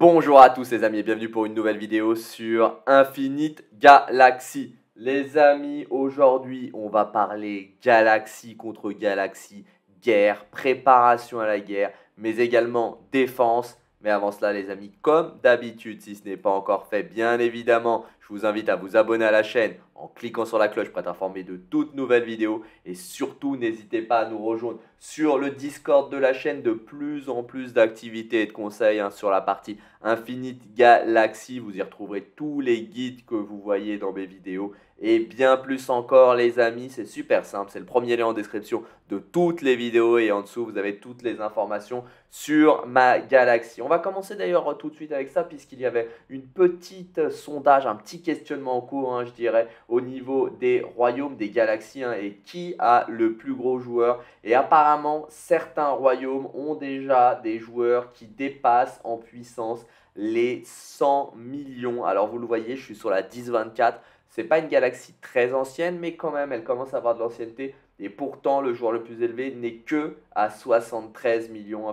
Bonjour à tous les amis et bienvenue pour une nouvelle vidéo sur Infinite Galaxy. Les amis, aujourd'hui on va parler galaxie contre galaxie, guerre, préparation à la guerre, mais également défense. Mais avant cela les amis, comme d'habitude, si ce n'est pas encore fait, bien évidemment, je vous invite à vous abonner à la chaîne en cliquant sur la cloche pour être informé de toutes nouvelles vidéos. Et surtout, n'hésitez pas à nous rejoindre sur le Discord de la chaîne. De plus en plus d'activités et de conseils sur la partie Infinite Galaxy. Vous y retrouverez tous les guides que vous voyez dans mes vidéos. Et bien plus encore les amis, c'est super simple. C'est le premier lien en description de toutes les vidéos. Et en dessous, vous avez toutes les informations sur ma galaxie. On va commencer d'ailleurs tout de suite avec ça puisqu'il y avait une petite sondage, un petit questionnement en cours, je dirais, au niveau des royaumes, des galaxies, et qui a le plus gros joueur. Et apparemment, certains royaumes ont déjà des joueurs qui dépassent en puissance les 100 millions. Alors vous le voyez, je suis sur la 1024. C'est pas une galaxie très ancienne, mais quand même, elle commence à avoir de l'ancienneté. Et pourtant, le joueur le plus élevé n'est que à 73 millions. Un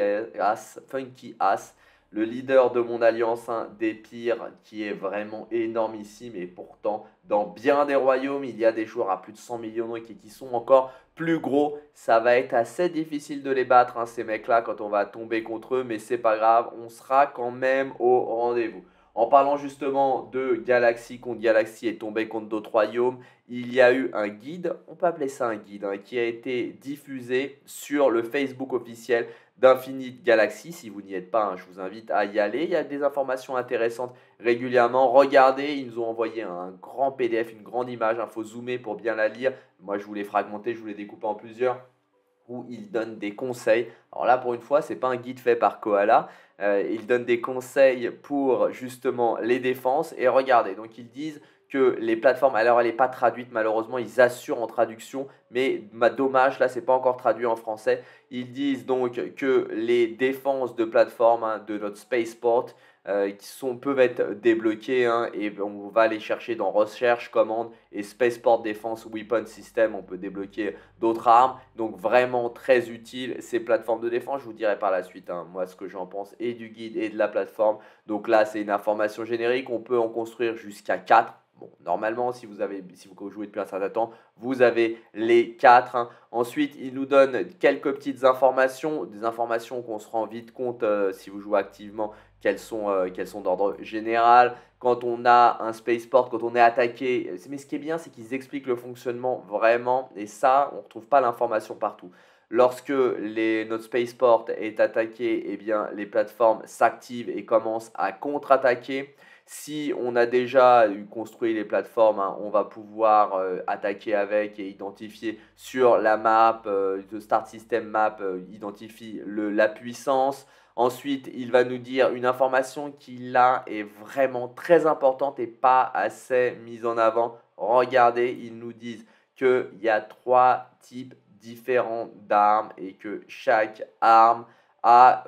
Funky As, le leader de mon alliance, des pires, qui est vraiment énormissime. Et pourtant, dans bien des royaumes, il y a des joueurs à plus de 100 millions et qui sont encore plus gros. Ça va être assez difficile de les battre, ces mecs-là, quand on va tomber contre eux. Mais c'est pas grave, on sera quand même au rendez-vous. En parlant justement de galaxie contre galaxie et tomber contre d'autres royaumes, il y a eu un guide, on peut appeler ça un guide, qui a été diffusé sur le Facebook officiel d'Infinite Galaxy. Si vous n'y êtes pas, je vous invite à y aller. Il y a des informations intéressantes régulièrement. Regardez, ils nous ont envoyé un grand PDF, une grande image. Il faut zoomer pour bien la lire. Moi, je vous l'ai fragmenté, je vous l'ai découpé en plusieurs, où il donne des conseils. Alors là, pour une fois, ce n'est pas un guide fait par Koala. Il donne des conseils pour justement les défenses. Et regardez, donc ils disent que les plateformes, alors elle n'est pas traduite malheureusement, ils assurent en traduction, mais dommage, là, ce n'est pas encore traduit en français. Ils disent donc que les défenses de plateforme de notre spaceport peuvent être débloquées, et on va aller chercher dans recherche, commande et spaceport défense weapon system, on peut débloquer d'autres armes. Donc vraiment très utile ces plateformes de défense. Je vous dirai par la suite, moi ce que j'en pense et du guide et de la plateforme. Donc là c'est une information générique, on peut en construire jusqu'à 4. Bon, normalement, si vous jouez depuis un certain temps, vous avez les 4. Ensuite, il nous donne quelques petites informations, des informations qu'on se rend vite compte si vous jouez activement, qu'elles sont d'ordre général. Quand on a un spaceport, quand on est attaqué, mais ce qui est bien, c'est qu'ils expliquent le fonctionnement vraiment, et ça, on ne retrouve pas l'information partout. Lorsque notre spaceport est attaqué, eh bien, les plateformes s'activent et commencent à contre-attaquer. Si on a déjà construit les plateformes, on va pouvoir attaquer avec et identifier sur la map, le Start System Map identifie la puissance. Ensuite, il va nous dire une information qui là est vraiment très importante et pas assez mise en avant. Regardez, ils nous disent qu'il y a 3 types différents d'armes et que chaque arme a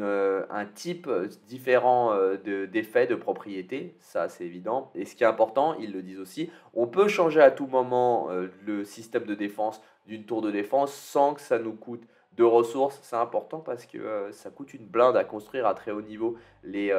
un type différent d'effet, de propriété, ça c'est évident. Et ce qui est important, ils le disent aussi, on peut changer à tout moment le système de défense d'une tour de défense sans que ça nous coûte de ressources. C'est important parce que ça coûte une blinde à construire à très haut niveau les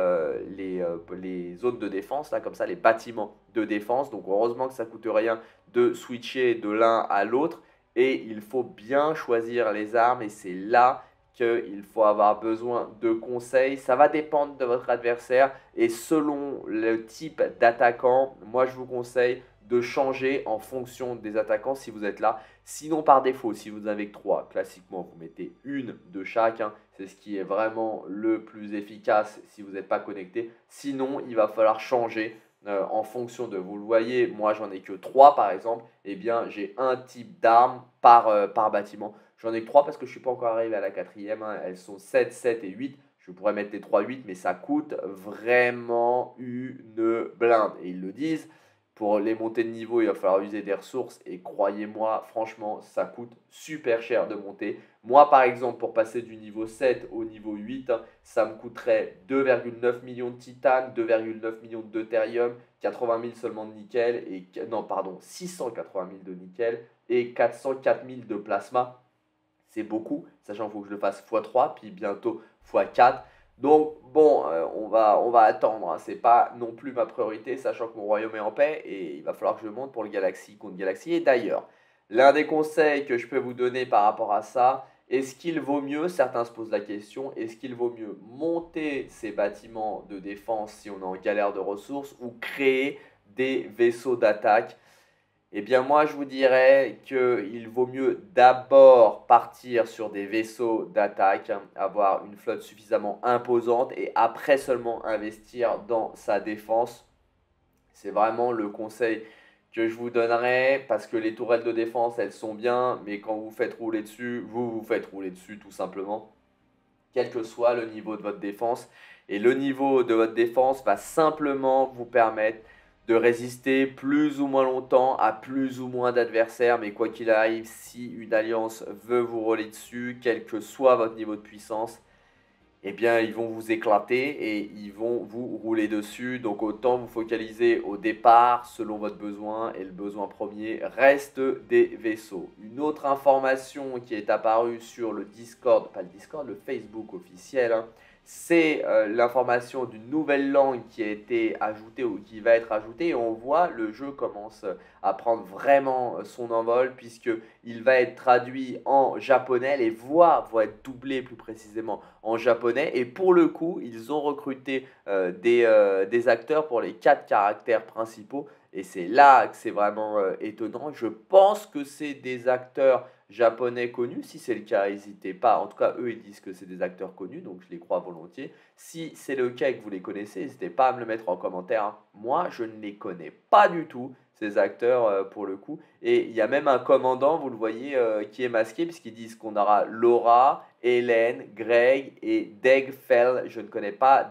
zones de défense, là, comme ça, les bâtiments de défense. Donc heureusement que ça ne coûte rien de switcher de l'un à l'autre. Et il faut bien choisir les armes et c'est là qu'il faut avoir besoin de conseils. Ça va dépendre de votre adversaire et selon le type d'attaquant, moi je vous conseille de changer en fonction des attaquants si vous êtes là. Sinon par défaut, si vous avez que 3, classiquement vous mettez une de chaque. C'est ce qui est vraiment le plus efficace si vous n'êtes pas connecté. Sinon, il va falloir changer en fonction de, vous le voyez, moi j'en ai que 3 par exemple, et bien j'ai un type d'arme par bâtiment. J'en ai que 3 parce que je ne suis pas encore arrivé à la 4e, elles sont 7, 7 et 8. Je pourrais mettre les 3, 8, mais ça coûte vraiment une blinde. Et ils le disent, pour les montées de niveau, il va falloir user des ressources. Et croyez-moi, franchement, ça coûte super cher de monter. Moi, par exemple, pour passer du niveau 7 au niveau 8, ça me coûterait 2,9 millions de titane, 2,9 millions de deutérium, 80 000 seulement de nickel, 680 000 de nickel et 404 000 de plasma. C'est beaucoup, sachant qu'il faut que je le fasse x3, puis bientôt x4. Donc bon, on va attendre, hein. C'est pas non plus ma priorité, sachant que mon royaume est en paix et il va falloir que je monte pour le Galaxy contre Galaxy. Et d'ailleurs, l'un des conseils que je peux vous donner par rapport à ça, est-ce qu'il vaut mieux, certains se posent la question, est-ce qu'il vaut mieux monter ces bâtiments de défense si on est en galère de ressources ou créer des vaisseaux d'attaque? Eh bien, moi, je vous dirais qu'il vaut mieux d'abord partir sur des vaisseaux d'attaque, hein, avoir une flotte suffisamment imposante et après seulement investir dans sa défense. C'est vraiment le conseil que je vous donnerais parce que les tourelles de défense, elles sont bien, mais quand vous faites rouler dessus, vous vous faites rouler dessus tout simplement, quel que soit le niveau de votre défense. Et le niveau de votre défense va simplement vous permettre de résister plus ou moins longtemps à plus ou moins d'adversaires. Mais quoi qu'il arrive, si une alliance veut vous rouler dessus, quel que soit votre niveau de puissance, eh bien, ils vont vous éclater et ils vont vous rouler dessus. Donc, autant vous focaliser au départ selon votre besoin. Et le besoin premier reste des vaisseaux. Une autre information qui est apparue sur le Discord, pas le Discord, le Facebook officiel, hein, c'est l'information d'une nouvelle langue qui a été ajoutée ou qui va être ajoutée. Et on voit le jeu commence à prendre vraiment son envol puisqu'il va être traduit en japonais. Les voix vont être doublées plus précisément en japonais. Et pour le coup, ils ont recruté des acteurs pour les 4 caractères principaux. Et c'est là que c'est vraiment étonnant. Je pense que c'est des acteurs japonais connus. Si c'est le cas, n'hésitez pas. En tout cas, eux, ils disent que c'est des acteurs connus, donc je les crois volontiers. Si c'est le cas et que vous les connaissez, n'hésitez pas à me le mettre en commentaire, hein. Moi, je ne les connais pas du tout, ces acteurs, pour le coup. Et il y a même un commandant, vous le voyez, qui est masqué, puisqu'ils disent qu'on aura Laura, Hélène, Greg et Degfell. Je ne connais pas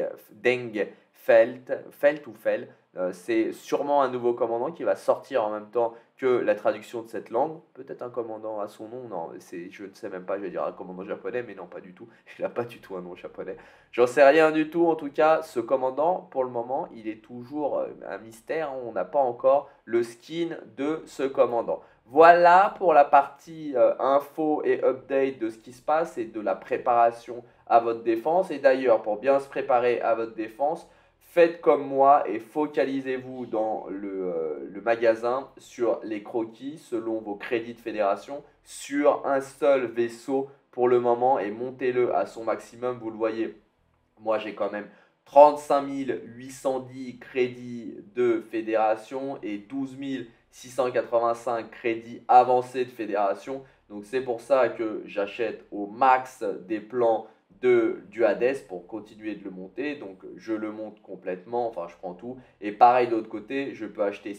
Felt ou Fell. C'est sûrement un nouveau commandant qui va sortir en même temps que la traduction de cette langue. Peut-être un commandant à son nom, non, je ne sais même pas, je vais dire un commandant japonais, mais non, pas du tout. Il n'a pas du tout un nom japonais. J'en sais rien du tout, en tout cas, ce commandant, pour le moment, il est toujours un mystère. On n'a pas encore le skin de ce commandant. Voilà pour la partie info et update de ce qui se passe et de la préparation à votre défense. Et d'ailleurs, pour bien se préparer à votre défense, faites comme moi et focalisez-vous dans le magasin sur les croquis selon vos crédits de fédération sur un seul vaisseau pour le moment et montez-le à son maximum. Vous le voyez, moi j'ai quand même 35 810 crédits de fédération et 12 685 crédits avancés de fédération. Donc c'est pour ça que j'achète au max des plans du Hades pour continuer de le monter. Donc je le monte complètement, enfin je prends tout. Et pareil de l'autre côté, je peux acheter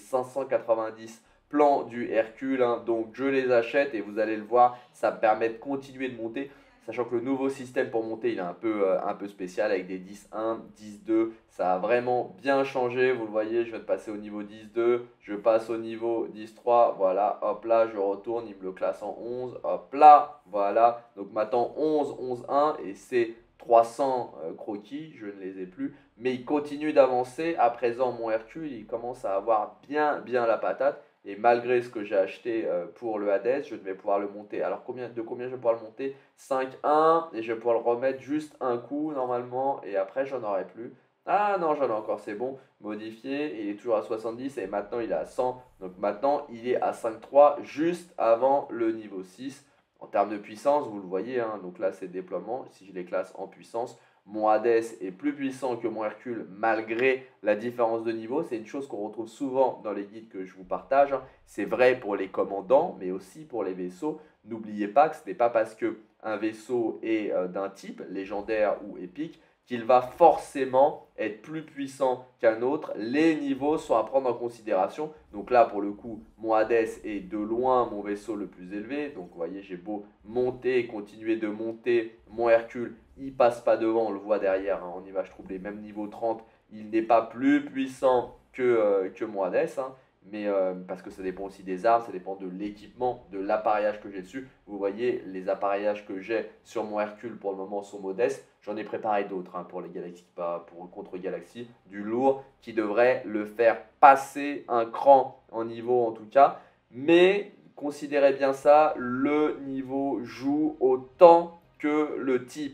590 plans du Hercule, hein. Donc je les achète et vous allez le voir, ça me permet de continuer de monter. Sachant que le nouveau système pour monter, il est un peu spécial avec des 10-1, 10-2. Ça a vraiment bien changé. Vous le voyez, je viens de passer au niveau 10-2. Je passe au niveau 10-3. Voilà, hop là, je retourne. Il me le classe en 11. Hop là, voilà. Donc maintenant 11, 11-1 et c'est 300 croquis. Je ne les ai plus. Mais il continue d'avancer. À présent, mon Hercule, il commence à avoir bien la patate. Et malgré ce que j'ai acheté pour le Hades, je vais pouvoir le monter. Alors de combien je vais pouvoir le monter? 5-1 et je vais pouvoir le remettre juste un coup normalement et après j'en aurai plus. Ah non, j'en ai encore, c'est bon. Modifié, il est toujours à 70 et maintenant il est à 100. Donc maintenant il est à 5-3 juste avant le niveau 6. En termes de puissance, vous le voyez, hein, donc là c'est déploiement. Si je les classe en puissance, mon Hades est plus puissant que mon Hercule malgré la différence de niveau. C'est une chose qu'on retrouve souvent dans les guides que je vous partage, hein. C'est vrai pour les commandants, mais aussi pour les vaisseaux. N'oubliez pas que ce n'est pas parce que un vaisseau est d'un type légendaire ou épique qu'il va forcément être plus puissant qu'un autre. Les niveaux sont à prendre en considération. Donc là, pour le coup, mon Hades est de loin mon vaisseau le plus élevé. Donc vous voyez, j'ai beau monter, continuer de monter, mon Hercule, il passe pas devant, on le voit derrière, hein, on y va, je trouve les mêmes niveaux 30. Il n'est pas plus puissant que mon Hades, hein. Mais parce que ça dépend aussi des armes, ça dépend de l'équipement, de l'appareillage que j'ai dessus. Vous voyez, les appareillages que j'ai sur mon Hercule pour le moment sont modestes. J'en ai préparé d'autres, hein, pour les Galaxies, pour contre Galaxy, du lourd qui devrait le faire passer un cran en niveau en tout cas. Mais considérez bien ça, le niveau joue autant que le type, hein.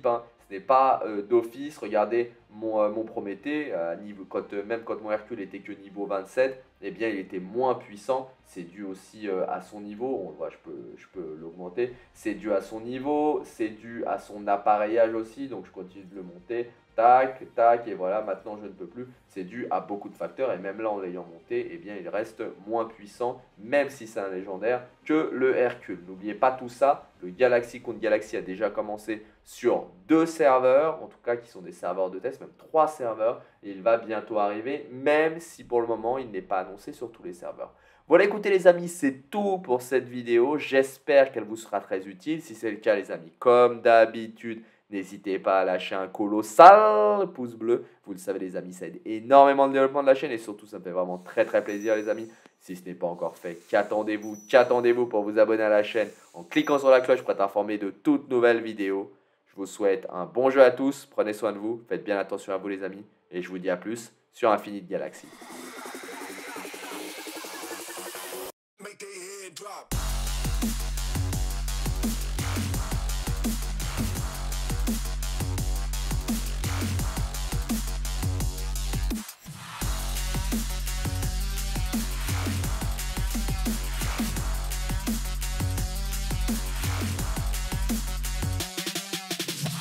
Ce n'est pas d'office. Regardez mon Prométhée, même quand mon Hercule était que niveau 27, eh bien il était moins puissant. C'est dû aussi à son niveau. On le voit, je peux l'augmenter. C'est dû à son niveau, c'est dû à son appareillage aussi. Donc je continue de le monter. Tac, tac, et voilà, maintenant je ne peux plus. C'est dû à beaucoup de facteurs, et même là, en l'ayant monté, eh bien, il reste moins puissant, même si c'est un légendaire, que le Hercule. N'oubliez pas tout ça, le Galaxy contre Galaxy a déjà commencé sur 2 serveurs, en tout cas qui sont des serveurs de test, même 3 serveurs, et il va bientôt arriver, même si pour le moment, il n'est pas annoncé sur tous les serveurs. Voilà, écoutez les amis, c'est tout pour cette vidéo. J'espère qu'elle vous sera très utile. Si c'est le cas, les amis, comme d'habitude, n'hésitez pas à lâcher un colossal pouce bleu. Vous le savez les amis, ça aide énormément le développement de la chaîne et surtout ça me fait vraiment très plaisir les amis. Si ce n'est pas encore fait, qu'attendez-vous pour vous abonner à la chaîne en cliquant sur la cloche pour être informé de toutes nouvelles vidéos. Je vous souhaite un bon jeu à tous, prenez soin de vous, faites bien attention à vous les amis et je vous dis à plus sur Infinite Galaxy. Make their head drop.